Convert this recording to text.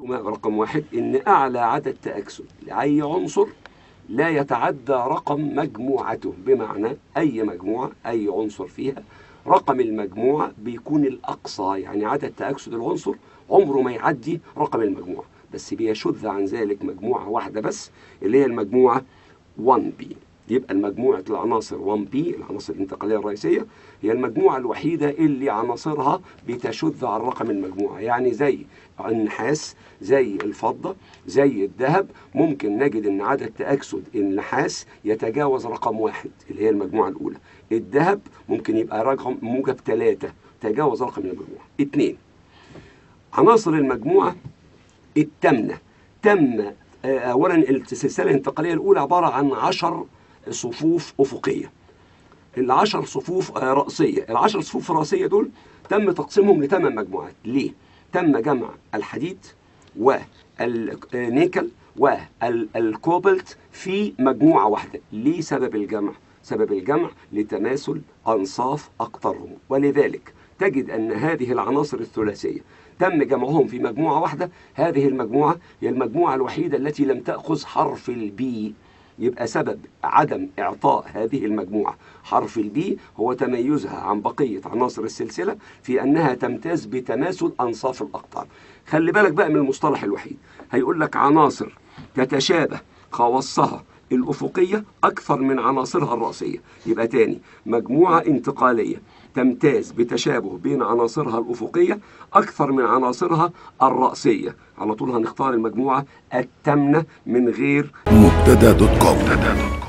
رقم واحد إن أعلى عدد تأكسد لأي عنصر لا يتعدى رقم مجموعته، بمعنى أي مجموعة أي عنصر فيها رقم المجموعة بيكون الأقصى، يعني عدد تأكسد العنصر عمره ما يعدي رقم المجموعة، بس بيشذ عن ذلك مجموعة واحدة بس اللي هي المجموعة 1B. يبقى المجموعة العناصر 1B العناصر الانتقالية الرئيسية هي المجموعة الوحيدة اللي عناصرها بتشذ عن رقم المجموعة، يعني زي النحاس، زي الفضة، زي الذهب. ممكن نجد ان عدد تأكسد النحاس يتجاوز رقم 1 اللي هي المجموعة الأولى. الذهب ممكن يبقى رقم موجب 3 تجاوز رقم المجموعة. 2 عناصر المجموعة التامنة. تم أولا السلسلة الانتقالية الأولى عبارة عن 10 صفوف أفقية، ال10 صفوف رأسية. ال10 صفوف الرأسية دول تم تقسيمهم ل8 مجموعات. ليه؟ تم جمع الحديد والنيكل والكوبلت في مجموعة واحدة. ليه سبب الجمع؟ سبب الجمع لتماثل أنصاف أقطارهم، ولذلك تجد أن هذه العناصر الثلاثية تم جمعهم في مجموعة واحدة. هذه المجموعة هي المجموعة الوحيدة التي لم تأخذ حرف البي. يبقى سبب عدم إعطاء هذه المجموعة حرف البي هو تميزها عن بقية عناصر السلسلة في أنها تمتاز بتماثل أنصاف الأقطار. خلي بالك بقى من المصطلح الوحيد، هيقول لك عناصر تتشابه خواصها الأفقية أكثر من عناصرها الرأسية. يبقى تاني، مجموعة انتقالية تمتاز بتشابه بين عناصرها الأفقية أكثر من عناصرها الرأسية. على طول هنختار المجموعة التامنة من غير مبتدا.com.